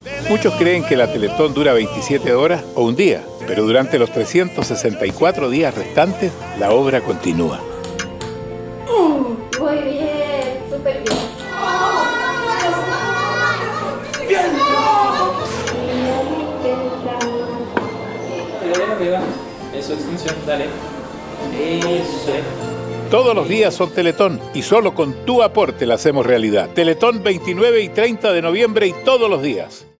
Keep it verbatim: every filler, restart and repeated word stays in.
Muchos creen que la Teletón dura veintisiete horas o un día, pero durante los trescientos sesenta y cuatro días restantes, la obra continúa. Muy bien, súper bien. Eso, extensión, dale. Eso. Todos los días son Teletón y solo con tu aporte la hacemos realidad. Teletón veintinueve y treinta de noviembre y todos los días.